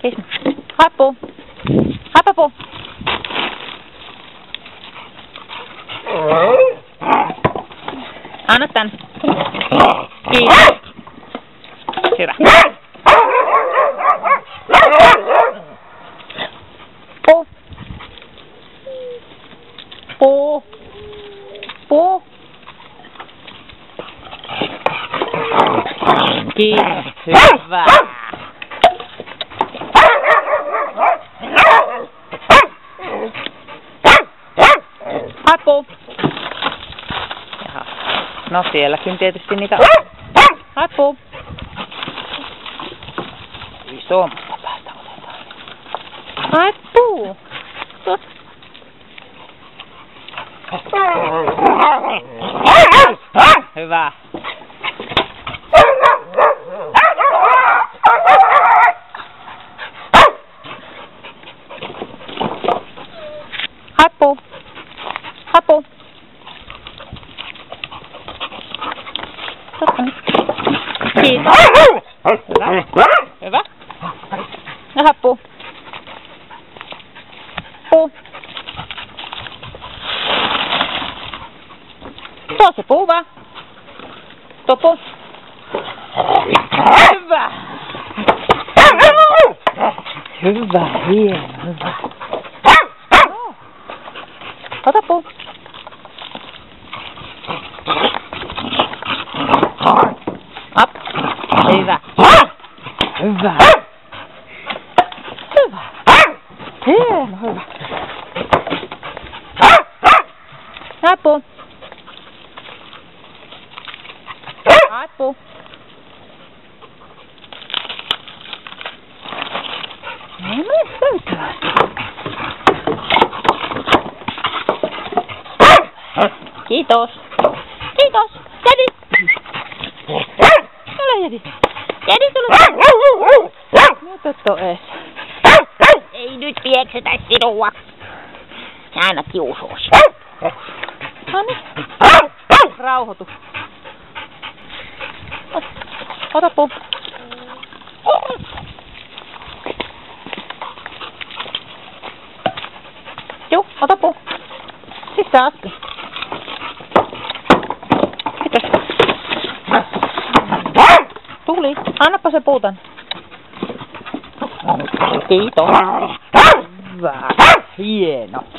Seisma. Hae puu. Haepa puu. Anna tän. Kiitos. Hyvä. Puu. Puu. Puu. Kiitos. Hyvä. Hae puu. Jaha. No sielläkin tietysti niitä on. Hae puu. Isommasta päästä otetaan. Hae puu. Hyvä. Hae puu. Hae puu. Kiitos. Hyvä. Hyvä. Ja hae puu. Puu. Tuo se puu vaan. Tuo puu. Hyvä. Hyvä, hieno, hyvä. No. Ota puu. Up. Hyvä. Hyvä. Hyvä. Hieno, hyvä. Hae puu. Hae puu. No niin, löytää. Kiitos. Kiitos. Jädi. Tule Jädi. Jädi tule. Nyt et oo ees. Ei nyt pieksetä sinua. Sä aina kiusuus. Noniin. Rauhoitu. Ota puu. Juu, ota puu. Sisään askel. Kiitos. Tuli. Annapa se puu tän. Kiitos. Hyvä. Hieno.